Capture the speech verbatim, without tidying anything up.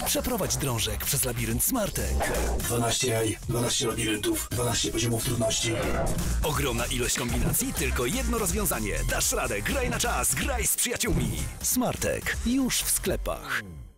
Przeprowadź drążek przez labirynt Smartek. dwanaście jaj, dwanaście labiryntów, dwanaście poziomów trudności. Ogromna ilość kombinacji, tylko jedno rozwiązanie. Dasz radę, graj na czas, graj z przyjaciółmi. Smartek, już w sklepach.